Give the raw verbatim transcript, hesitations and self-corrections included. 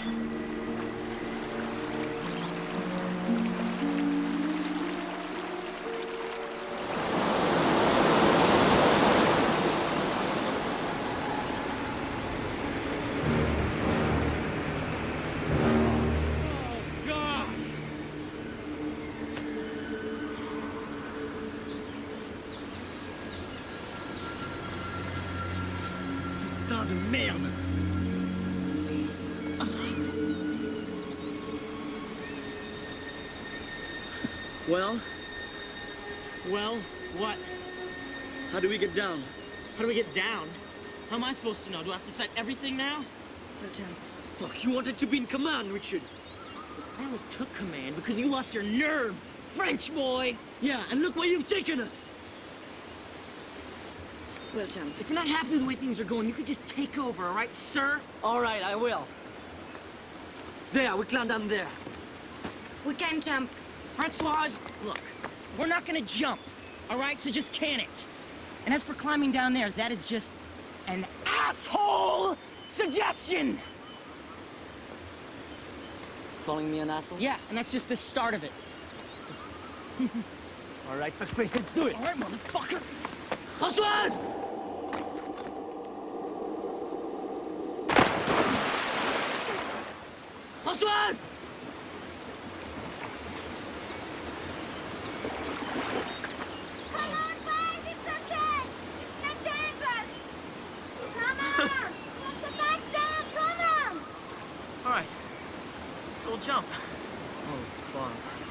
Putain de merde! Well? Well, what? How do we get down? How do we get down? How am I supposed to know? Do I have to set everything now? Well, John. Fuck, you wanted to be in command, Richard. I only took command because you lost your nerve, French boy! Yeah, and look where you've taken us! Well, John. If you're not happy with the way things are going, you could just take over, all right, sir? All right, I will. There, we climb down there. We can jump. Francoise, look, we're not gonna jump, all right? So just can it. And as for climbing down there, that is just an asshole suggestion! Calling me an asshole? Yeah, and that's just the start of it. All right, fuckface, let's do it! All right, motherfucker! Françoise! Françoise! Come on, guys, it's okay. It's not dangerous. Come on. Put the back down. Come on. All right, so we'll jump. Oh, fuck.